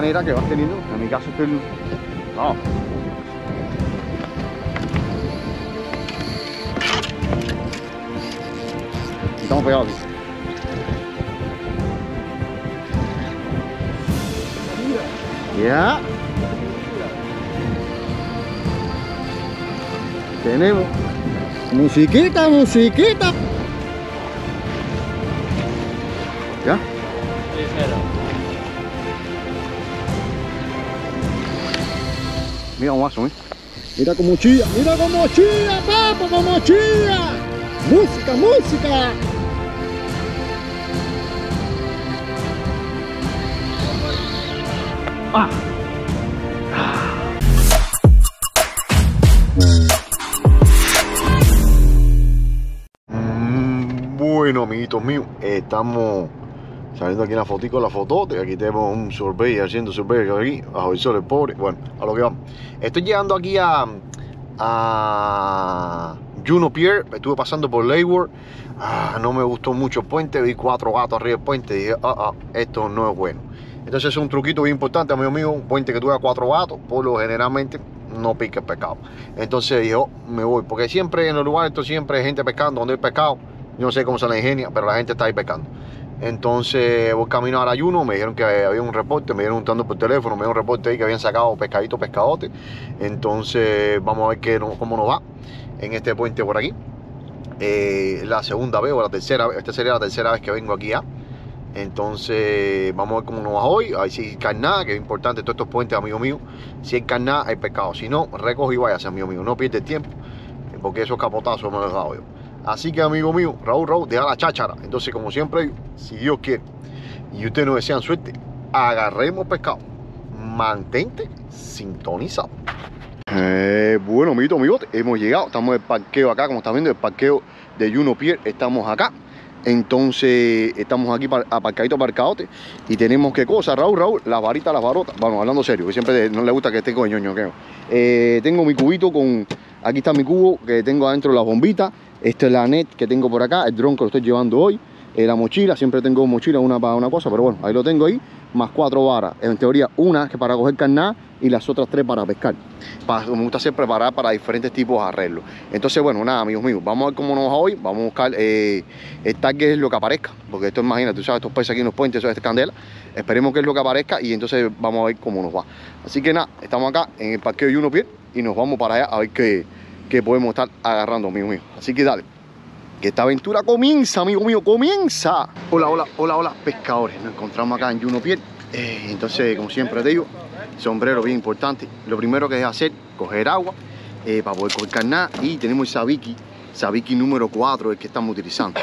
manera que vas teniendo. En mi caso estoy... No. Estamos pegados aquí. Ya. Tenemos musiquita, musiquita. ¿Ya? Mira cómo va, ¿eh? Mira cómo chilla, papá, cómo chilla. Música, música. Ah. Bueno, amiguitos míos, estamos saliendo aquí en la fotico, la fotote. Aquí tenemos un survey, haciendo survey aquí, bajo el sol, el pobre. Bueno, a lo que vamos. Estoy llegando aquí a Juno Pier. Estuve pasando por Leeward. No me gustó mucho el puente. Vi 4 gatos arriba del puente y dije, esto no es bueno. Entonces es un truquito bien importante, amigo mío. Un puente que tuviera 4 gatos, por lo generalmente no pique el pescado. Entonces yo me voy, porque siempre en los lugares siempre hay gente pescando. Donde hay pescado, yo no sé cómo se la ingenia, pero la gente está ahí pescando. Entonces voy camino a la Juno. Me dijeron que había un reporte, me dieron preguntando por teléfono, me dieron un reporte ahí que habían sacado pescadote. Entonces vamos a ver cómo nos va en este puente por aquí. La segunda vez o la tercera vez, esta sería la tercera vez que vengo aquí ya. Entonces vamos a ver cómo nos va hoy. A ver si hay carnada, que es importante todos estos puentes, amigo mío. Si hay carnada, hay pescado. Si no, recoge y váyase, amigo mío. No pierde tiempo, porque esos capotazos me los he dado yo. Así que, amigo mío, Raúl, deja la cháchara. Entonces, como siempre, si Dios quiere y ustedes nos desean suerte, agarremos pescado. Mantente sintonizado. Bueno, amiguito, hemos llegado. Estamos en el parqueo acá, como están viendo, el parqueo de Juno Pier. Estamos acá. Entonces, estamos aquí aparcadito, parcadote. Y tenemos qué cosa, Raúl, las varitas, las barotas. Bueno, hablando serio, que siempre no le gusta que esté con ñoño. Tengo mi cubito con... Aquí está mi cubo que tengo adentro las bombitas. Esta es la net que tengo por acá, el dron que lo estoy llevando hoy. La mochila, siempre tengo mochila, una para una cosa, pero bueno, ahí lo tengo ahí. Más 4 varas, en teoría una que para coger carnada y las otras 3 para pescar. Me gusta hacer preparar para diferentes tipos de arreglos. Entonces, bueno, nada, amigos míos, vamos a ver cómo nos va hoy. Vamos a buscar el target, es lo que aparezca. Porque esto, imagínate, tú sabes, estos peces aquí en los puentes, eso es candela. Esperemos que es lo que aparezca y entonces vamos a ver cómo nos va. Así que nada, estamos acá en el parqueo de Juno Pier y nos vamos para allá a ver qué podemos estar agarrando, amigo mío. Así que dale, que esta aventura comienza, amigo mío, comienza. Hola, pescadores. Nos encontramos acá en Juno Pier. Entonces, como siempre te digo, sombrero bien importante. Lo primero que debes hacer, coger agua para poder coger carnada. Y tenemos el sabiki número 4, el que estamos utilizando.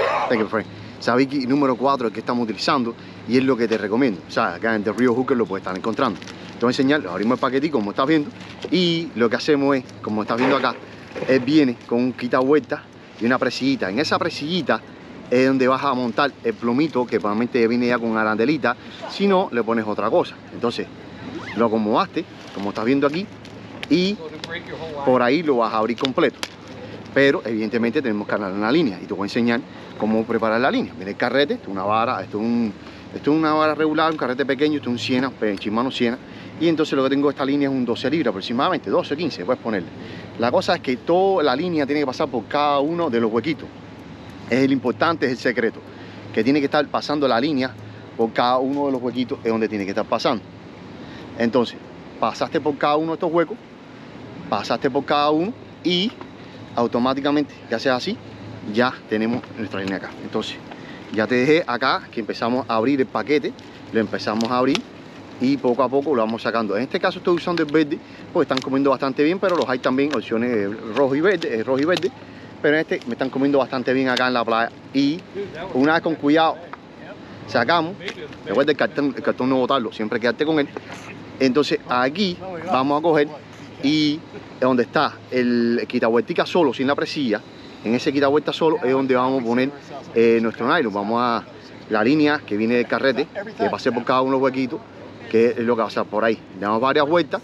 Sabiki número 4, el que estamos utilizando. Y es lo que te recomiendo. O sea, acá en The Real Hooker lo puedes estar encontrando. Te voy a enseñar, abrimos el paquetico como estás viendo. Y lo que hacemos es, como estás viendo acá, él viene con un quitavueltas y una presillita. En esa presillita es donde vas a montar el plomito, que probablemente viene ya con arandelita. Si no, le pones otra cosa. Entonces lo acomodaste, como estás viendo aquí, y por ahí lo vas a abrir completo. Pero evidentemente tenemos que armar una línea y te voy a enseñar cómo preparar la línea. Viene el carrete, esto es una vara, esto es una vara regular, un carrete pequeño, esto es un siena, Shimano siena. Y entonces lo que tengo esta línea es un 12 libras aproximadamente, 12 o 15 puedes ponerle. La cosa es que toda la línea tiene que pasar por cada uno de los huequitos. Es el importante, es el secreto, que tiene que estar pasando la línea por cada uno de los huequitos, es donde tiene que estar pasando. Entonces, pasaste por cada uno de estos huecos, pasaste por cada uno y automáticamente, que haces así, ya tenemos nuestra línea acá. Entonces, ya te dejé acá que empezamos a abrir el paquete, lo empezamos a abrir y poco a poco lo vamos sacando. En este caso estoy usando el verde porque están comiendo bastante bien, pero los hay también opciones rojo y verde, pero en este me están comiendo bastante bien acá en la playa. Y una vez con cuidado sacamos, recuerda el cartón no botarlo, siempre quedarte con él. Entonces aquí vamos a coger y donde está el quitavueltica solo, sin la presilla, en ese quitavuelta solo es donde vamos a poner nuestro nylon. Vamos a la línea que viene del carrete, que pase por cada uno de los huequitos, que es lo que va a pasar por ahí. Damos varias vueltas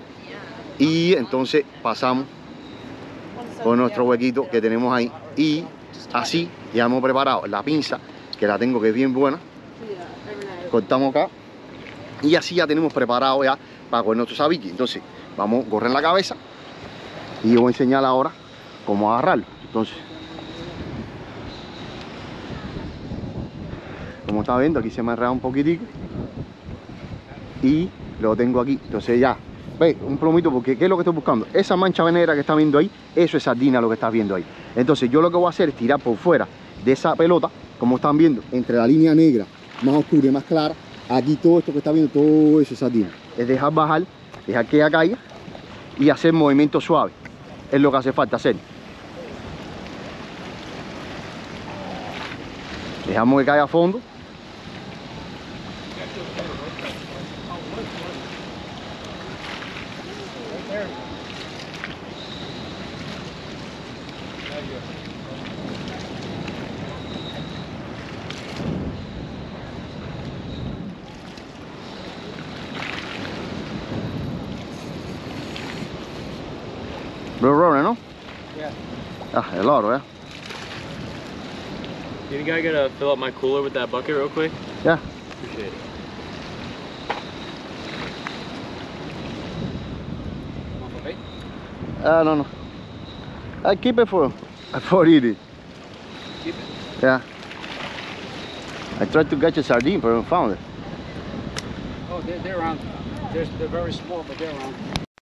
y entonces pasamos por nuestro huequito que tenemos ahí. Y así ya hemos preparado la pinza, que la tengo, que es bien buena. Cortamos acá Y así ya tenemos preparado ya para coger nuestro sabiki. Entonces vamos a correr la cabeza y voy a enseñar ahora cómo agarrarlo. Entonces, como está viendo, aquí se me ha enredado un poquitico y lo tengo aquí. Entonces ya, ve, un plomito, porque ¿qué es lo que estoy buscando? Esa mancha negra que está viendo ahí, eso es sardina lo que estás viendo ahí. Entonces yo lo que voy a hacer es tirar por fuera de esa pelota, como están viendo, entre la línea negra más oscura y más clara, aquí todo esto que está viendo, todo eso es sardina. Es dejar bajar, dejar que ella caiga y hacer movimientos suaves. Es lo que hace falta hacer. Dejamos que caiga a fondo. Blue runner, ¿no? Yeah. Ah, el oro, ¿eh? You think I gotta fill up my cooler with that bucket real quick? Yeah. Appreciate it. Want for bait? No, no. I keep it for eating. Keep it. Yeah. I tried to catch a sardine, but I found it. Oh, they're around. They're very small, but they're around.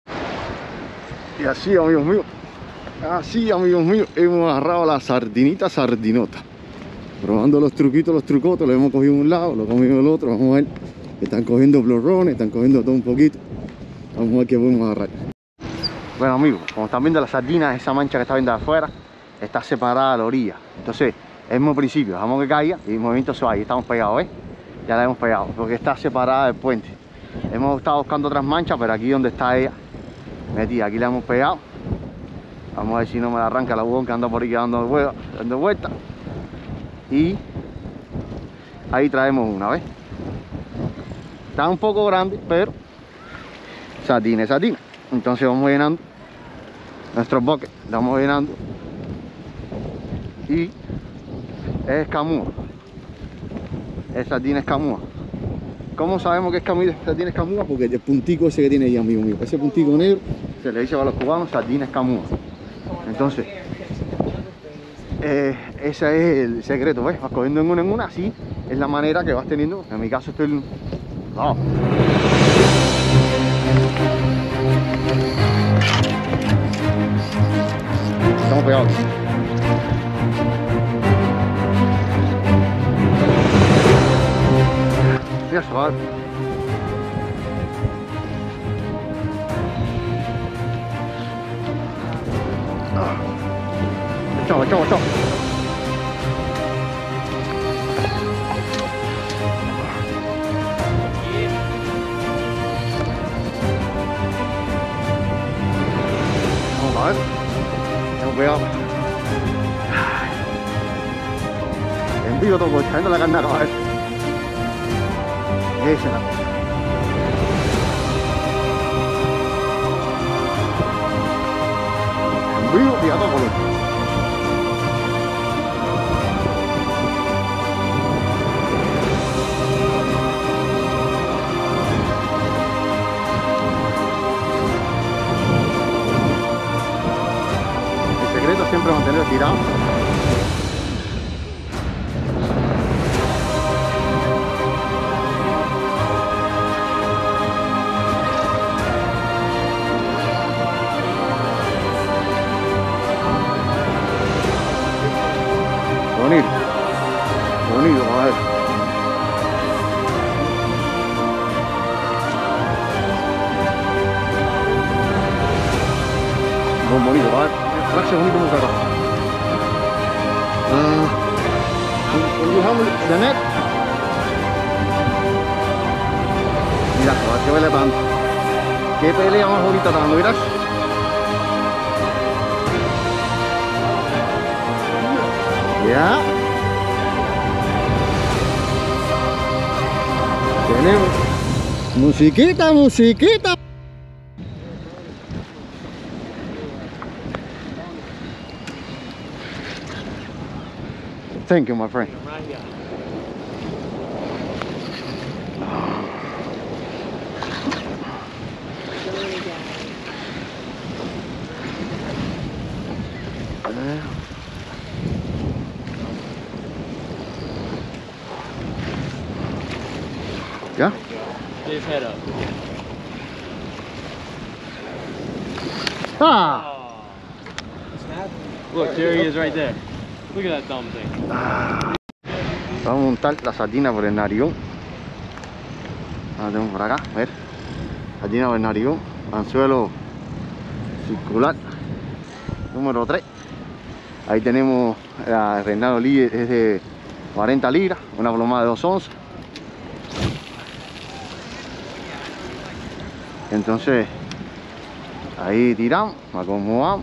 Y así, amigos míos, hemos agarrado la sardinita sardinota. Probando los truquitos, los trucotos, lo hemos cogido en un lado, lo cogido en el otro. Vamos a ver, están cogiendo blorrones, están cogiendo todo un poquito. Vamos a ver qué podemos agarrar. Bueno, amigos, como están viendo la sardina, esa mancha que está viendo de afuera, está separada de la orilla. Entonces, es el mismo principio, dejamos que caiga y movimiento suave. Estamos pegados, ¿ves? Ya la hemos pegado, porque está separada del puente. Hemos estado buscando otras manchas, pero aquí donde está ella metida, aquí la hemos pegado. Vamos a ver si no me la arranca la bugón que anda por ahí dando vueltas. Y ahí traemos una, ¿ves? Está un poco grande, pero sardina es sardina. Entonces vamos llenando nuestros buckets, vamos llenando. Y es escamúa, es sardina escamúa. ¿Cómo sabemos que es sardina escamúa? Porque el puntico ese que tiene ahí, amigo mío, ese puntico negro se le dice a los cubanos sardina escamúa. Entonces ese es el secreto, ¿ves? Vas cogiendo en una, así es la manera que vas teniendo. En mi caso estoy... ¡Oh! Estamos pegados. Mira, chaval. Chao. Vamos a ver. Tengo cuidado. Envío todo, echando la carne a caballo. Échala. Envío, fíjate todo color. Siempre mantener tirado. Bonito, a ver. Muy bonito, a ver. Gracias, bonito, muy caro. The net. Mira, qué pelea tanto. Qué pelea más bonita tanto, mirad. Ya. Tenemos musiquita. Thank you, my friend. ¿Ya? His head up. ¡Ah! Look, there he is right there. Look at that dumb thing. Vamos a montar la sardina por el narigón. La tenemos por acá, a ver. Sardina por el narigón, anzuelo circular, número 3. Ahí tenemos el reinado líder, es de 40 libras, una plomada de 2 onzas. Entonces, ahí tiramos, acomodamos.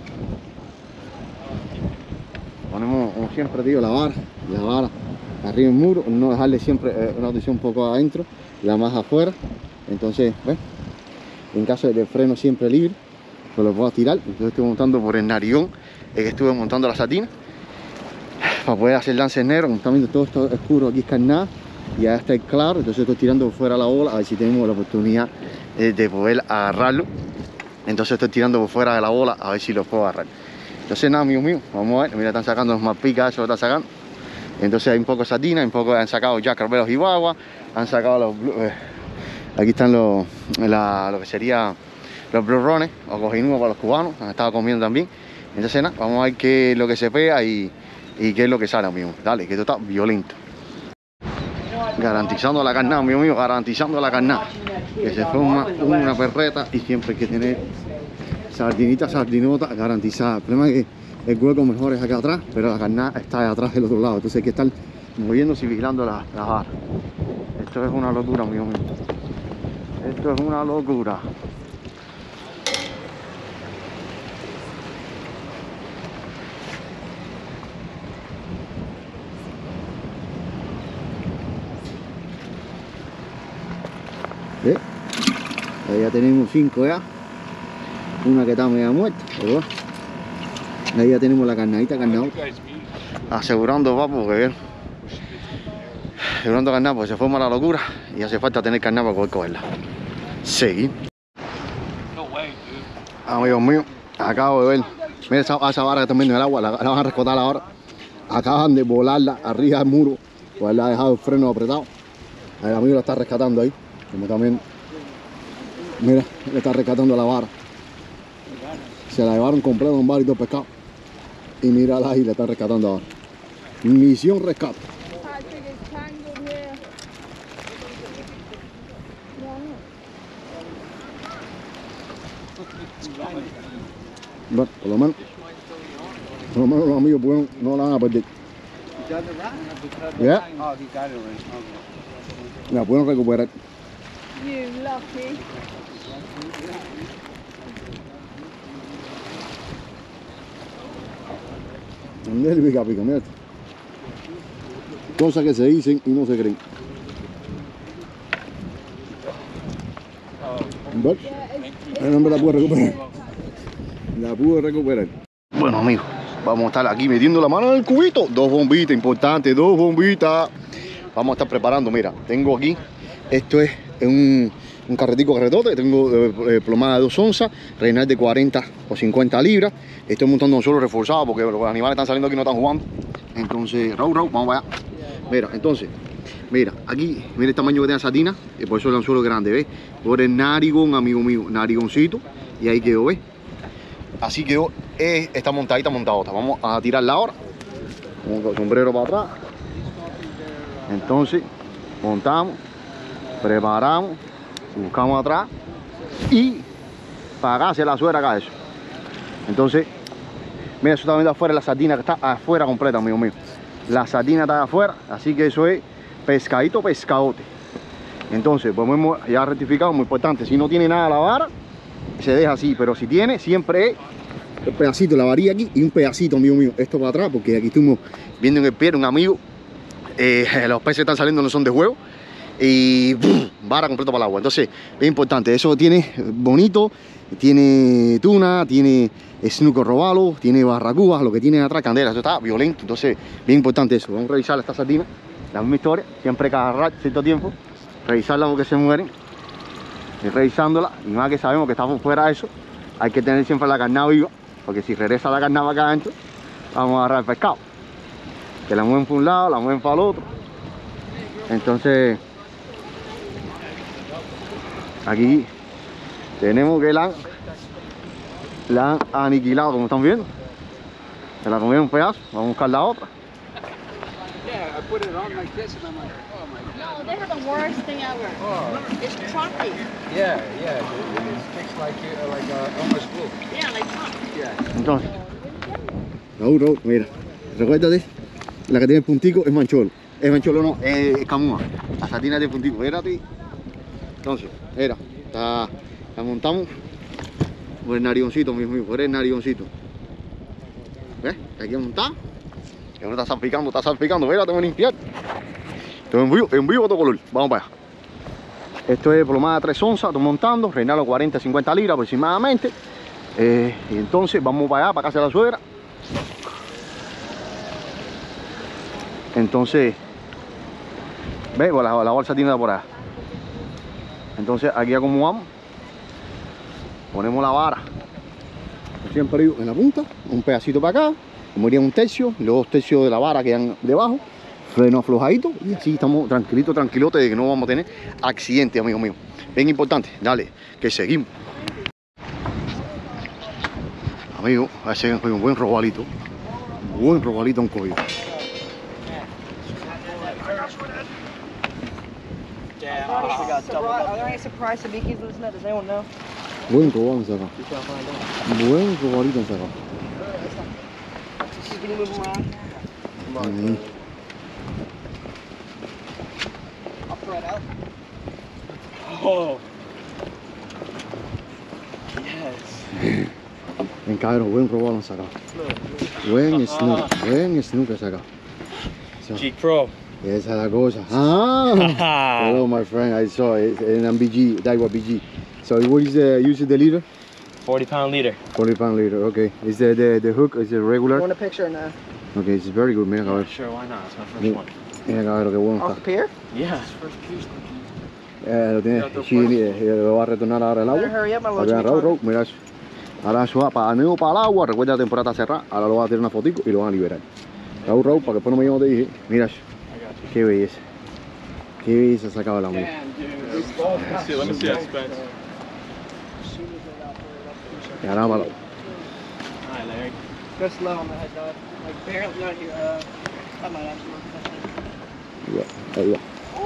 Ponemos, como siempre digo, la vara arriba en el muro, no dejarle siempre una posición un poco adentro, la más afuera. Entonces, ¿ves? En caso de freno siempre libre, pues lo puedo tirar. Entonces estoy montando por el narigón, que estuve montando la sardina, para poder hacer lance negro. Como están viendo, todo esto oscuro aquí es carnada, y ya está claro. Entonces estoy tirando por fuera la bola, a ver si tenemos la oportunidad de poder agarrarlo. Entonces estoy tirando por fuera de la bola, a ver si lo puedo agarrar. Entonces nada, amigos míos, vamos a ver. Mira, están sacando los mapicas, eso lo están sacando. Entonces hay un poco de sardina, un poco han sacado ya carbelos y bagua, han sacado los aquí están lo que sería los blue rones o cojinudos para los cubanos, han estado comiendo también. Entonces nada, vamos a ver qué es lo que se pega y qué es lo que sale, amigo. Dale, que esto está violento. Garantizando la carnada, amigo mío, garantizando la carnada. Que se forma una perreta y siempre hay que tener sardinota garantizada. El problema es que el hueco mejor es acá atrás, pero la carnada está atrás del otro lado. Entonces hay que estar moviéndose y vigilando las varas. Esto es una locura, amigo mío. Esto es una locura. Ahí ya tenemos 5 ya. Una que está media muerta, pero ahí ya tenemos la carnadita, carnada. Asegurando, papu, que bien. Asegurando carnada, porque se forma la locura y hace falta tener carnada para poder cogerla. Seguir. Amigos míos, acabo de ver. Mira esa vara que están viendo en el agua, la van a rescatar ahora. Acaban de volarla arriba del muro, pues la ha dejado el freno apretado. El amigo la está rescatando ahí, como también. Mira, le está rescatando la vara. Se la llevaron completa un bar y dos pescados. Y mírala ahí, le está rescatando ahora. Misión rescate. Bueno, por lo menos los amigos pueden, no la van a perder. ¿Ya? La pueden recuperar. You lucky. Mira el pica pica, mira. Cosas que se dicen y no se creen. ¿Ves? El hombre la pudo recuperar. La pudo recuperar. Bueno, amigos, vamos a estar aquí metiendo la mano en el cubito. 2 bombitas, importante, 2 bombitas. Vamos a estar preparando, mira, tengo aquí, esto es un carretote, tengo plomada de 2 onzas, reinal de 40 o 50 libras. Estoy montando un suelo reforzado porque los animales están saliendo aquí, no están jugando. Entonces, vamos para allá. Mira, entonces, mira, aquí, mira el tamaño que tiene la sardina, y por eso el anzuelo grande, ¿ves? Por el narigón, amigo mío, narigoncito, y ahí quedó, ¿ves? Así quedó esta montadita montadota. Vamos a tirarla ahora, con el sombrero para atrás. Entonces, montamos, preparamos, buscamos atrás y para acá se la suera acá eso. Entonces, mira, eso está viendo afuera, la sardina que está afuera completa, amigo mío. La sardina está afuera, así que eso es pescadito, pescadote. Entonces, pues hemos ya rectificado, muy importante, si no tiene nada la vara, se deja así, pero si tiene, siempre es un pedacito, la varilla aquí y un pedacito, amigo mío, esto para atrás, porque aquí estuvimos viendo en el pie un amigo, los peces están saliendo, no son de juego, y vara completo para el agua. Entonces, es importante, eso tiene bonito, tiene tuna, tiene snuco robalo, tiene barracudas, lo que tiene atrás, candela, eso está violento. Entonces, bien importante eso. Vamos a revisar esta sardina, la misma historia, siempre cada cierto tiempo, revisarla porque se mueren, y revisándola, y más que sabemos que estamos fuera de eso, hay que tener siempre la carnada viva, porque si regresa la carnada acá adentro, vamos a agarrar el pescado. Que la mueven para un lado, la mueven para el otro. Entonces, aquí tenemos que la han aniquilado, como están viendo. Se la comieron un pedazo, vamos a buscar la otra. Yeah, I put it on like this and I'm like, oh my God. No, they have the worst thing ever. Oh. It's choppy. Yeah, it sticks like almost glue. Yeah, like chop. Yeah. Entonces, Raúl, mira, recuérdate, la que tiene el puntico es mancholo. Es mancholo no, es camúa. La sardina tiene puntico, espérate. Entonces, mira, la montamos por el narigoncito, mismo, por el narigoncito. ¿Ves? Aquí montada. Y ahora está salpicando, mira, tengo que limpiar. Esto es en vivo todo color, vamos para allá. Esto es plomada 3 onzas, estoy montando, reinalo 40, 50 libras aproximadamente. Y entonces vamos para allá, para casa de la suegra. Entonces, ve, la bolsa tiene por allá. Entonces aquí acomodamos, ponemos la vara, siempre digo, en la punta, un pedacito para acá, como iría un tercio, y los 2 tercios de la vara quedan debajo, freno aflojadito, y así estamos tranquilotes de que no vamos a tener accidentes, amigos míos. Bien importante, dale, que seguimos. Amigos, ese es un buen robalito, un coyo. Are there any surprise sabikis listening? Does anyone know? Buen robalo han sacado. Buen robalito han sacado. Can you move them around? Ahí. I'll throw it out. Oh. Yes. En cabrón, buen robalo han sacado. Buen snook han sacado. So, G Pro. esa es la cosa. Ah! Hello, my friend. I saw it in MBG, Daiwa BG. So what is the use of the leader? 40-pound leader. 40-pound leader. Okay. Is the hook is it regular? Want a picture now? Okay, it's very good. Mira cabrón. Sure, why not? It's my first Mira, one. mira cabrón, qué bueno Off está. the pier? Yeah. Lo tiene. Sí, lo va a retornar ahora al Better agua. hurry up, my A little ver, Jimmy Raúl, mira eso. Ahora eso va para nuevo para el agua. Recuerda la temporada está cerrada. Ahora lo van a tirar una fotico y lo van a liberar. Raúl, para que después no me llamo te dije. Mira eso. Qué belleza. Qué belleza sacaba la mía. Let me see that, Spence. Y ahora para Alright, Larry. Go slow on the head, dog. Like barely not here. I might actually work with that thing. ahí va.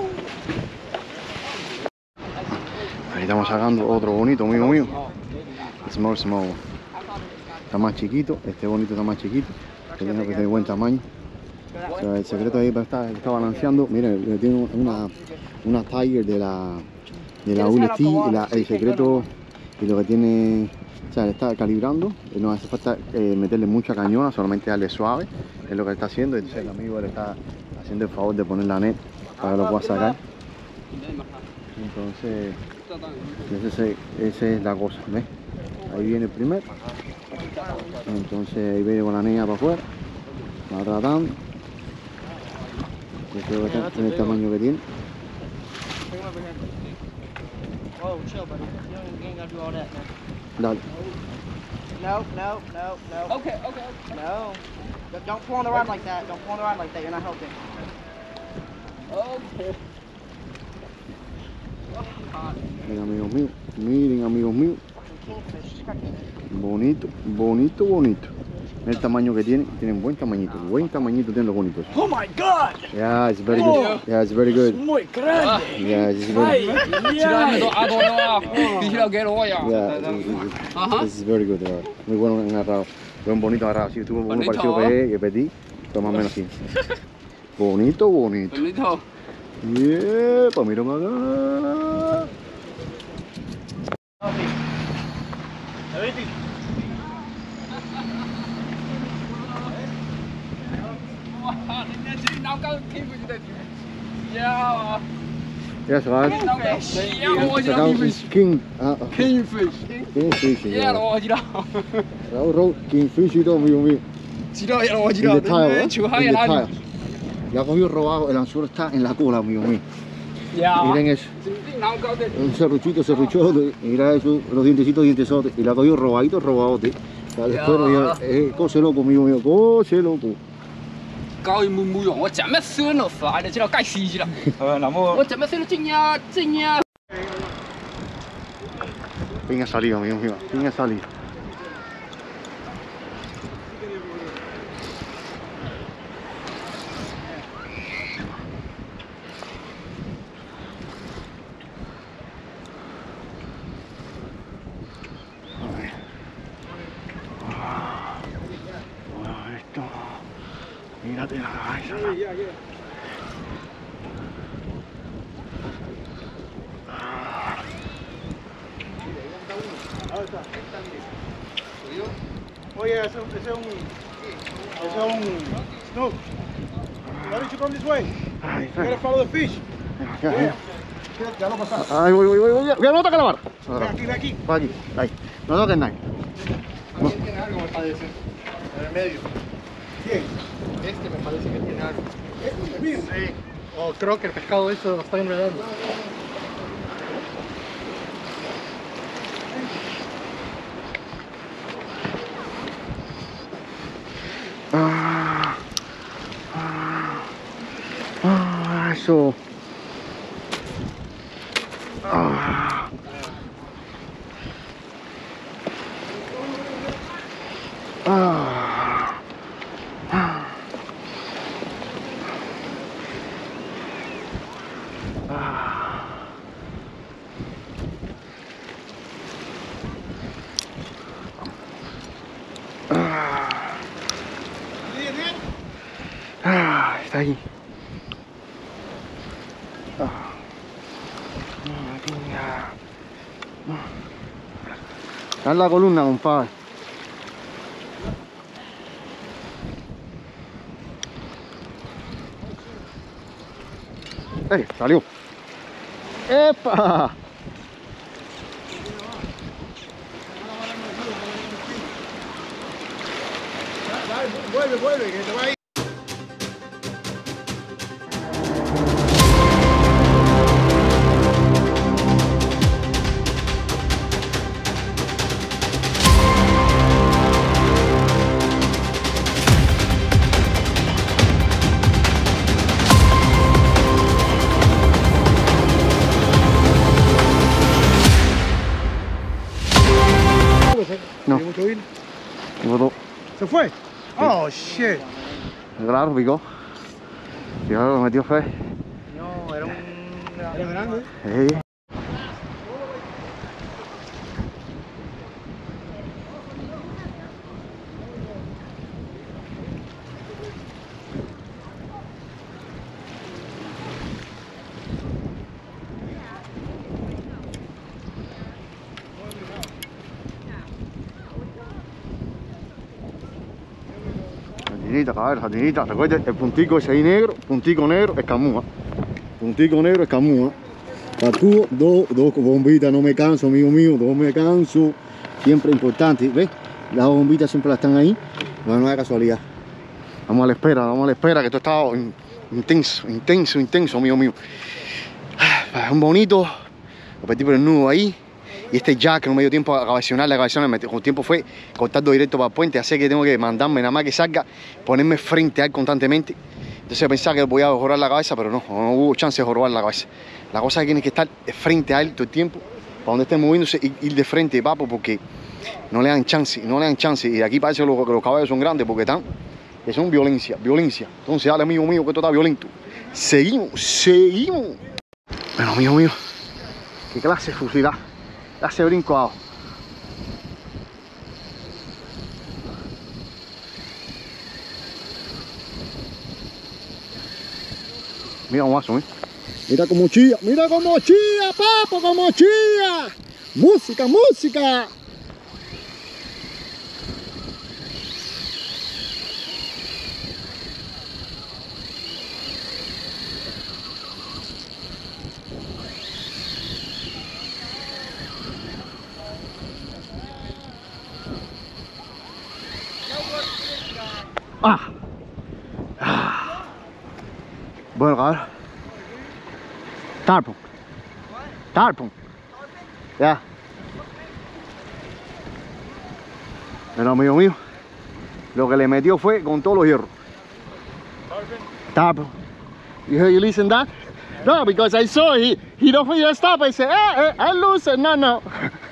Ahí estamos sacando otro bonito, amigo mío. Small. Está más chiquito, este bonito está más chiquito. Este tiene que tener buen tamaño. O sea, el secreto ahí está balanceando. Miren, tiene una Tiger de la ULT. El secreto y lo que tiene, o sea, le está calibrando. No hace falta meterle mucha cañona, solamente darle suave. Es lo que está haciendo. Entonces el amigo le está haciendo el favor de poner la net para que lo pueda sacar. Entonces, esa es la cosa, ¿ves? Ahí viene el primero. Entonces ahí viene con la niña para afuera. Va tratando. Yo creo que está en el tamaño que tiene. Bring him over here. Whoa, chill, buddy. You ain't gotta do all that, man. Dale. No. Okay. No. Don't pull on the rod like that. You're not helping. Okay. Miren amigos míos. Kingfish. Check it. Bonito. El tamaño que tienen buen tamañito tienen los bonitos. Oh my God! Yeah, it's very good. Yeah, it's very good. Muy grande. Yeah, it's very good. Yeah, this is very good. Muy bueno en agarrado. Buen bonito agarrado. Si tuvo uno parecido que pedí, pero más o menos así. Bonito. Yeah, pues mira para acá. Ya se va. Sacado King. Kingfish. Raúl, Kingfish y todo, amigo mío. In the tile. Ya ha cogido robado, el anzuelo está en la cola, amigo mío. Miren eso. Un serruchote. Mira eso, los dientecitos. Y le ha cogido robadote. Después, coche loco, amigo mío, coche loco. Cao mùi mùi của我前面酸了烦的，知道该死去了。 那么我前面酸了真呀真呀。 Venga salida, amigo mío, venga salida. Esto, mírate la cabeza. Oye, ese es un snook. Why don't you come this way? Ay, You gotta follow the fish. Ya lo pasaste. ay, voy, ya no toca la vara. Ven aquí. Va aquí, ahí. No toques nada. ¿Quién tiene algo, me parece? En el medio. ¿Quién? Este me parece que tiene algo. Este es mío. Sí. Oh, creo que el pescado eso lo está enredando. Eso. Está ahí. Está en la columna, compadre. Salió. ¡Epa! Vuelve, que te va a ir. No. ¿Tiene mucho hilo? Botó. ¿Se fue? Oh, shit. Claro, picó. Yo lo metió fe. No, era grande. Sí. Jardinita, cabrón, jardinita. Recuerda, el puntico ese ahí negro, puntico negro, escamúa. Puntico negro, escamúa. Tatúo, dos bombitas, no me canso, amigo mío, no me canso. Siempre importante, ¿ves? Las dos bombitas siempre están ahí. No es casualidad. Vamos a la espera, que esto está intenso, amigo mío. Es un bonito. Lo metí por el nudo ahí. Y este jack no me dio tiempo a cabecionar, con tiempo fue cortando directo para el puente, así que tengo que mandarme nada más que salga, ponerme frente a él constantemente. Entonces pensaba que voy a jorobar la cabeza, pero no hubo chance de jorobar la cabeza. La cosa es que tienes que estar frente a él todo el tiempo, para donde esté moviéndose, ir de frente, papo, porque no le dan chance. Y de aquí parece que los caballos son grandes, porque están, que son violencia. Entonces, dale, amigo mío, que esto está violento. Seguimos. Bueno, amigo mío, qué clase de fusilada. Hace brinco abajo. Mira cómo va, mira cómo chilla, papo, cómo chilla. Música. Bueno, cabrón. Tarpon. Ya. Pero amigo mío, lo que le metió fue con todos los hierros. Tarpon. You listen that? No, because I saw he don't feel stop. I said, I lose it. No.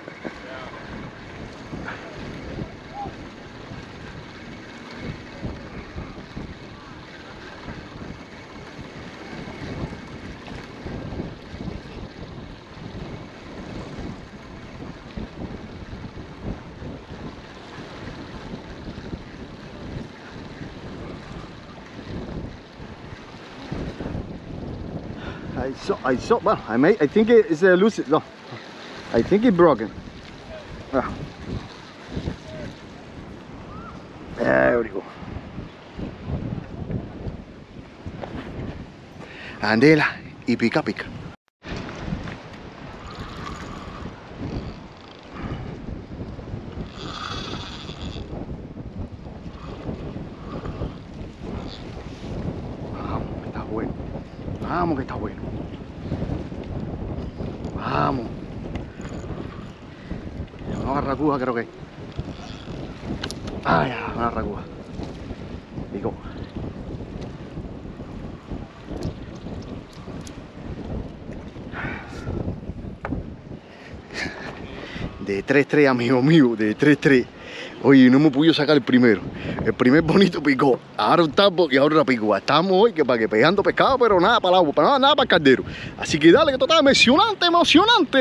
I saw, well, I think it's loose. No, I think it's broken. There we go. Andela y pica. Vamos que está bueno. Vamos. Una barracuda creo que. Ah, ya, una barracuda. Digo. De 3-3, amigo mío, de 3-3. Oye, no hemos podido sacar el primero. El primer bonito picó. Ahora un tapo y ahora picó. Estamos hoy que para que pegando pescado, pero nada para el agua, para nada para el caldero. Así que dale, que esto está emocionante.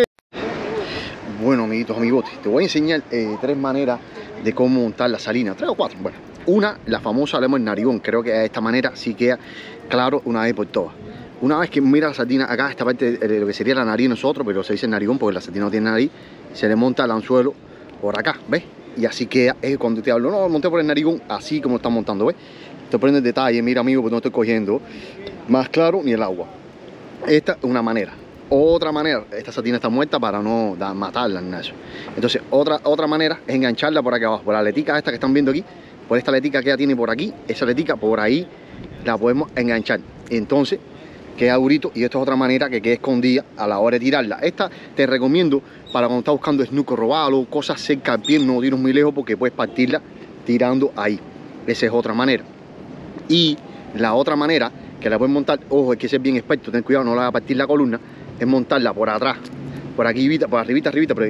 Bueno, amiguitos, amigotes, te voy a enseñar 3 maneras de cómo montar la salina. 3 o 4. Bueno, una, la famosa, hablemos el narigón. Creo que de esta manera sí queda claro una vez por todas. Una vez que mira la sardina acá, esta parte de lo que sería la nariz nosotros, pero se dice narigón porque la sardina no tiene nariz, se le monta el anzuelo por acá, ¿ves? Y así queda, cuando te hablo, no, monté por el narigón, así como está montando, ¿ves? Te prende el detalle, mira amigo, porque no estoy cogiendo más claro ni el agua. Esta es una manera. Otra manera, esta sardina está muerta para no matarla en eso. Entonces, otra manera es engancharla por aquí abajo, por la aletica esta que están viendo aquí, por esta aletica que ella tiene por aquí, esa aletica por ahí la podemos enganchar. Entonces, queda durito y esta es otra manera que quede escondida a la hora de tirarla. Esta te recomiendo para cuando estás buscando snook robado, cosas cerca al pie, no tires muy lejos porque puedes partirla tirando ahí. Esa es otra manera. Y la otra manera que la puedes montar, ojo, hay que ser bien experto, ten cuidado, no la vas a partir la columna, es montarla por atrás, por aquí, por arribita,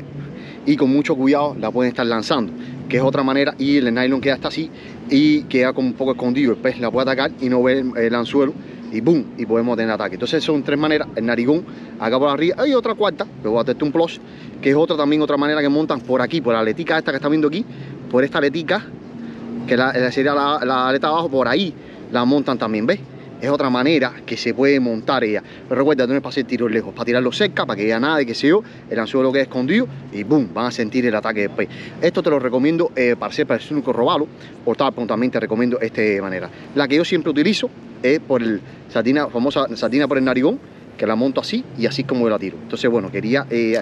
y con mucho cuidado la pueden estar lanzando, que es otra manera, y el nylon queda hasta así y queda como un poco escondido, el pez la puede atacar y no ve el anzuelo y boom, y podemos tener ataque. Entonces son 3 maneras, el narigón acá por arriba, hay otra cuarta, que voy a darte un plus, que es otra manera que montan por aquí, por la aletica esta que están viendo aquí, por esta aletica, que sería la aleta abajo, por ahí la montan también, ¿ves? Es otra manera que se puede montar ella. Pero recuerda, no es para hacer tiros lejos, para tirarlo cerca, para que haya nada de que se yo, el anzuelo quede escondido y boom, van a sentir el ataque después. Esto te lo recomiendo para hacer para el snook robalo, o también te recomiendo esta manera. La que yo siempre utilizo es por el famosa sardina por el narigón, que la monto así y así como yo la tiro. Entonces, bueno, quería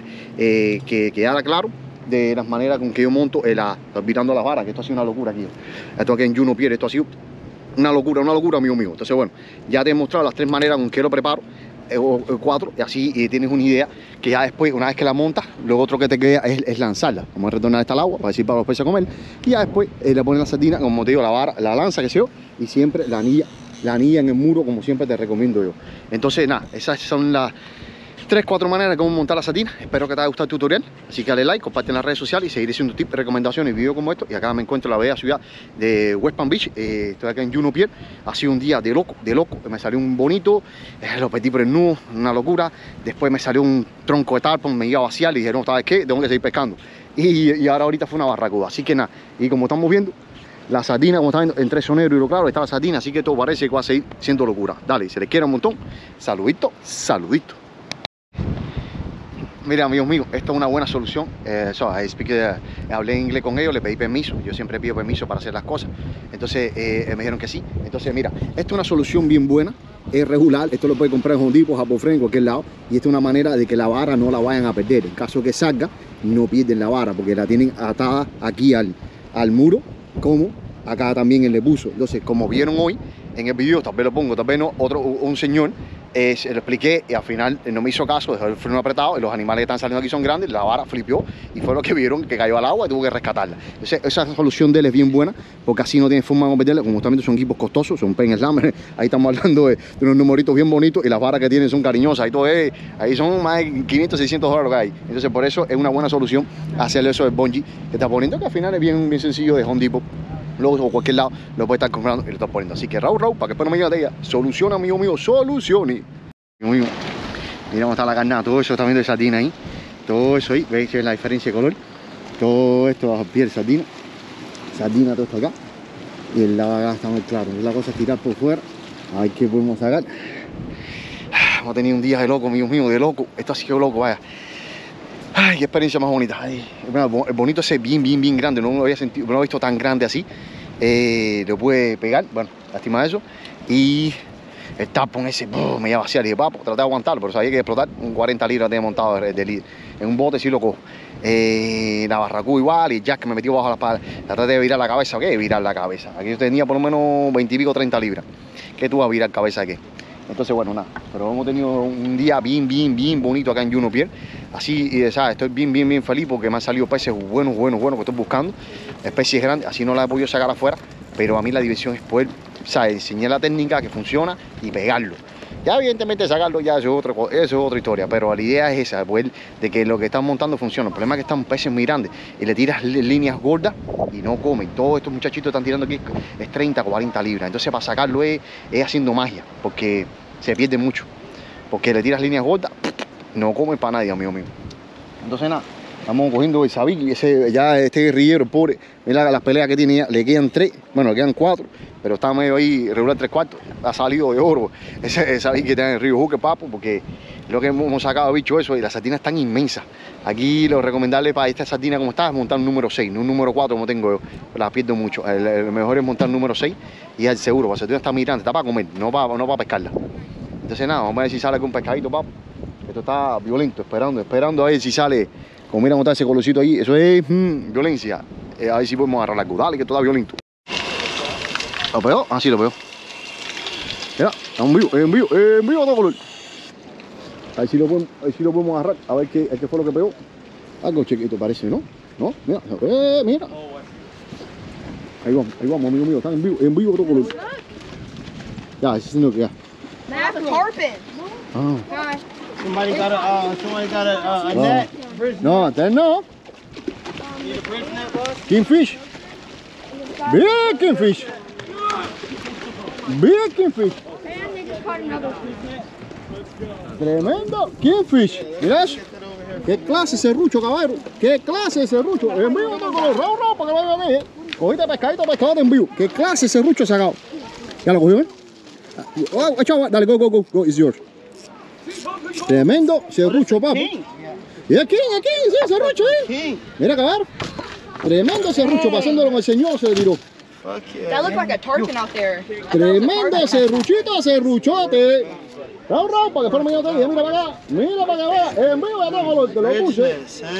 que quedara claro de las maneras con que yo monto virando las varas, que esto ha sido una locura aquí. Esto aquí en Juno Pier, esto ha sido una locura, amigo mío. Entonces, bueno, ya te he mostrado las 3 maneras con que lo preparo, o 4, y así tienes una idea que ya después, una vez que la montas, lo otro que te queda es lanzarla. Vamos a retornar esta al agua para decir para los peces a comer, y ya después le pones la sardina, como te digo, la vara, la lanza que se yo, y siempre la anilla en el muro, como siempre te recomiendo yo. Entonces, nada, esas son las 3-4 maneras de cómo montar la sardina. Espero que te haya gustado el tutorial, así que dale like, comparte en las redes sociales y seguiré haciendo tips, recomendaciones y videos como estos. Y acá me encuentro en la bella ciudad de West Palm Beach, estoy acá en Juno Pier. Ha sido un día de loco, me salió un bonito, lo metí por el nudo, una locura. Después me salió un tronco de tarpon, me iba a vaciar y dije, no, ¿sabes qué? Tengo que seguir pescando. Y ahorita fue una barracuda, así que nada, y como estamos viendo, la sardina, como están viendo, entre eso negro y lo claro, está la sardina, así que todo parece que va a seguir siendo locura. Dale, se les quiere un montón. Saludito. Mira, amigos míos, esto es una buena solución. Hablé en inglés con ellos, le pedí permiso. Yo siempre pido permiso para hacer las cosas. Entonces me dijeron que sí. Entonces, mira, esto es una solución bien buena. Es regular. Esto lo puede comprar en Home Depot, Japón Fren, en cualquier lado. Y esta es una manera de que la vara no la vayan a perder. En caso que salga, no pierden la vara porque la tienen atada aquí al muro, como acá también en el buzo. Entonces, como vieron hoy en el video, tal vez lo pongo, tal vez no, un señor lo expliqué y al final no me hizo caso, dejó el freno apretado y los animales que están saliendo aquí son grandes, la vara flipió y fue lo que vieron que cayó al agua y tuvo que rescatarla. Entonces esa solución de él es bien buena porque así no tiene forma de competirle, como justamente son equipos costosos, son Penn Slam, ahí estamos hablando de unos numeritos bien bonitos y las varas que tienen son cariñosas, ahí son más de 500, 600 dólares lo que hay. Entonces por eso es una buena solución hacerle eso del bungee que está poniendo, que al final es bien sencillo de Home Depot. Luego o cualquier lado lo puede estar comprando y lo está poniendo. Así que Raúl, para que después no me diga de ella, soluciona, amigo mío, solucione. Amigo mío, mira cómo está la carnada, todo eso está viendo de sardina ahí. Todo eso ahí, veis la diferencia de color. Todo esto bajo piel, sardina. Sardina, todo esto acá. Y el lado acá está muy claro. La cosa es tirar por fuera. A ver qué podemos sacar. Hemos tenido un día de loco, amigo mío, de loco. Esto ha sido loco, vaya. Ay, qué experiencia más bonita. Ay, bueno, el bonito ese bien grande, no lo había sentido, no lo he visto tan grande así. Lo puede pegar, bueno, lástima eso. Y el tapón ese, me iba a vaciar. Y dije, papo, traté de aguantarlo, pero sabía que explotar. Un 40 libras tenía montado de líder. En un bote sí lo cojo. La barracú igual, y el jack que me metió bajo la espalda. Traté de virar la cabeza, ¿qué? Virar la cabeza. Aquí yo tenía por lo menos 20 y pico, 30 libras. ¿Qué tú vas a virar cabeza aquí? Entonces, bueno, nada, pero hemos tenido un día bien bonito acá en Juno Pier. Así, ¿sabes? Estoy bien feliz porque me han salido peces buenos que estoy buscando. Especies grandes, así no las he podido sacar afuera. Pero a mí la diversión es poder, ¿sabes? Enseñar la técnica que funciona y pegarlo. Ya evidentemente sacarlo ya eso es otra historia, pero la idea es esa, poder, de que lo que están montando funciona. El problema es que están peces muy grandes y le tiras líneas gordas y no comen. Todos estos muchachitos están tirando aquí es 30, 40 libras. Entonces para sacarlo es haciendo magia, porque se pierde mucho. Porque le tiras líneas gordas, no comen para nadie, amigo mío. Entonces nada, estamos cogiendo el Sabic y este guerrillero, pobre, mira las peleas que tiene ya, le quedan 3, bueno, le quedan 4, pero está medio ahí regular 3/4, ha salido de oro ese Sabic que está en el río Juque, papo, porque lo que hemos sacado de bicho eso y las sardinas están inmensas. Aquí lo recomendable para esta sardina como está es montar un número 6, no un número 4 como tengo yo, las pierdo mucho. El mejor es montar un número 6 y es el seguro, porque la sardina está muy grande, está para comer, no para pescarla. Entonces nada, vamos a ver si sale con un pescadito, papo. Esto está violento, esperando a ver si sale. Como mira cómo está ese colorcito ahí, eso es violencia. A ver si podemos agarrar la cudal y que esto está violento. ¿Lo pegó? Ah, sí, lo pegó. Mira, está en vivo todo color. A ver si lo podemos agarrar, a ver qué fue lo que pegó. Algo chiquito parece, ¿no? ¿No? Mira, mira. Ahí vamos, amigo mío, está en vivo todo color. Ya, ese es lo que ya. That's a tarpon. Ah. Gosh. Somebody got a net. No, that no. Need a bridge net, boss? Kingfish. Big kingfish. Big kingfish. And they just caught another one. Tremendo kingfish. Mira eso. ¿Qué clase de serrucho, caballero? ¿Qué clase de serrucho? En vivo todo color. Raúl, para que lo vean ahí. Cogiste pescadito en vivo. ¿Qué clase de serrucho sacado? ¿Ya lo cogió, Oh, chao, dale, go, it's yours. Tremendo serrucho, papo. Y aquí, sí, serrucho, Mira, cabrón. Tremendo serrucho, pasándolo con el señor, se le tiró. That looked like a tarpon out there. Tremendo serruchito, serruchote. Raúl, para que fuera medio te mira para acá, en vivo ya todo color, te lo puse.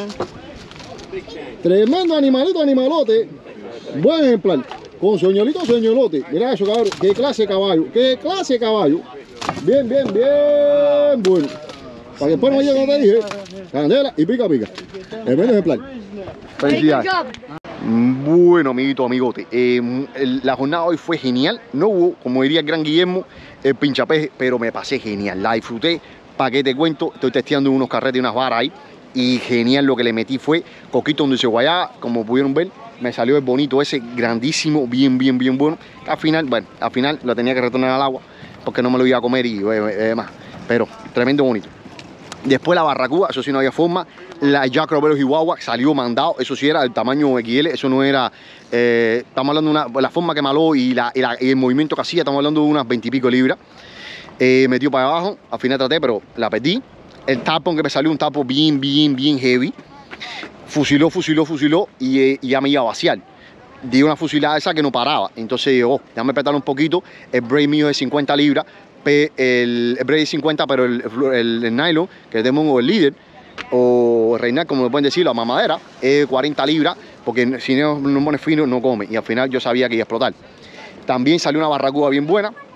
Tremendo animalote. Buen ejemplar. Con señolote. Mira eso, cabrón. Qué clase de caballo. Bien bueno. Para que después no llegue, como te dije, candela y pica. El menos ejemplar. Felicidades. Bueno, amiguito, amigote. La jornada hoy fue genial. No hubo, como diría el gran Guillermo, el pinchapeje, pero me pasé genial. La disfruté. ¿Para qué te cuento? Estoy testeando unos carretes y unas varas ahí. Y genial, lo que le metí fue coquito donde se guayaba, como pudieron ver. Me salió el bonito ese, grandísimo, bien bueno. Al final lo tenía que retornar al agua porque no me lo iba a comer y demás. Pero tremendo bonito. Después la barracuda, eso sí no había forma. La Jack Roberto Chihuahua salió mandado, eso sí era del tamaño XL, eso no era. Estamos hablando de la forma que maló y el movimiento que hacía, estamos hablando de unas 20 y pico libras. Metió para abajo, al final traté, pero la perdí. El tapón que me salió, un tapo bien heavy. Fusiló y ya me iba a vaciar. Di una fusilada esa que no paraba. Entonces yo, déjame apretar un poquito. El braid mío es 50 libras. El braid es 50, pero el nylon, que tenemos el líder, o el reinal, como lo pueden decir, la mamadera, es 40 libras, porque si no pone fino, no come. Y al final yo sabía que iba a explotar. También salió una barracuda bien buena.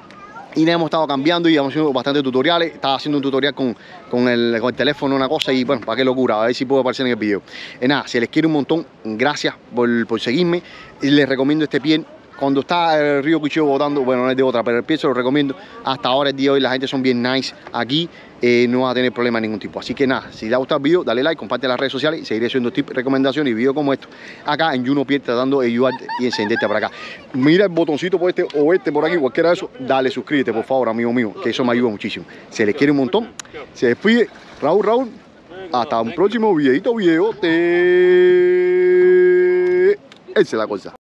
y le hemos estado cambiando y hemos hecho bastantes tutoriales. Estaba haciendo un tutorial con el teléfono, una cosa, y bueno, para qué locura, a ver si puedo aparecer en el video. Nada, se les quiere un montón, gracias por seguirme, y les recomiendo este pie. Cuando está el río Cuchillo botando, bueno, no es de otra, pero el pie se lo recomiendo. Hasta ahora, el día de hoy, la gente son bien nice aquí, no va a tener problema de ningún tipo. Así que nada, si te ha gustado el video, dale like, comparte en las redes sociales y seguiré haciendo tips, recomendaciones y videos como estos acá en Juno Pierre, tratando de ayudarte y encenderte para acá. Mira el botoncito por este o este por aquí, cualquiera de esos, dale, suscríbete por favor, amigo mío, que eso me ayuda muchísimo. Se les quiere un montón. Se despide Raúl. Hasta un próximo videito. Esa es la cosa.